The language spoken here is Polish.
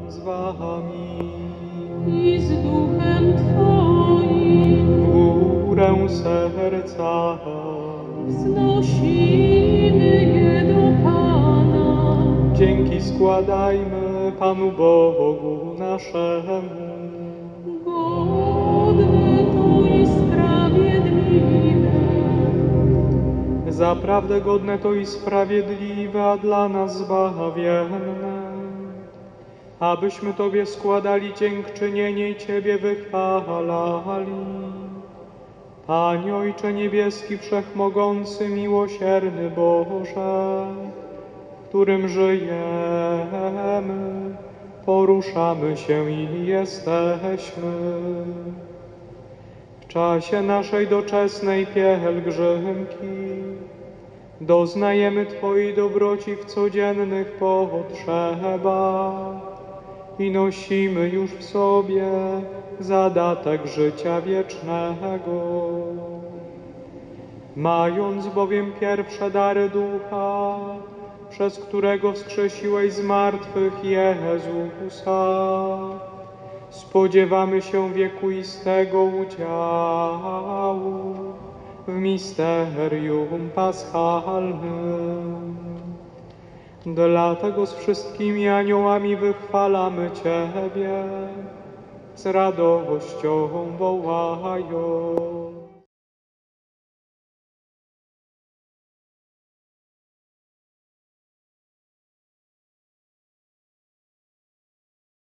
z wami. I z duchem Twoim W górę serca wznosimy je do Pana. dzięki składajmy Panu Bogu naszemu. Godne to i sprawiedliwe, Zaprawdę godne to i sprawiedliwe, a dla nas zbawienne, abyśmy Tobie składali dziękczynienie i Ciebie wychwalali. Panie Ojcze Niebieski, Wszechmogący, miłosierny Boże, w którym żyjemy, poruszamy się i jesteśmy. W czasie naszej doczesnej pielgrzymki doznajemy Twojej dobroci w codziennych potrzebach i nosimy już w sobie zadatek życia wiecznego. Mając bowiem pierwsze dary Ducha, przez którego wskrzesiłeś z martwych Jezusa, spodziewamy się wiekuistego udziału w misterium paschalnym. Dlatego z wszystkimi aniołami wychwalamy Ciebie, z radością wołając.